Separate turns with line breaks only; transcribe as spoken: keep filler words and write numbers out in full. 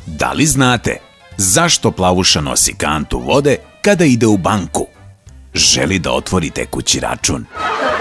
Da li znate zašto plavuša nosi kantu vode kada ide u banku? Želi da otvori tekući račun.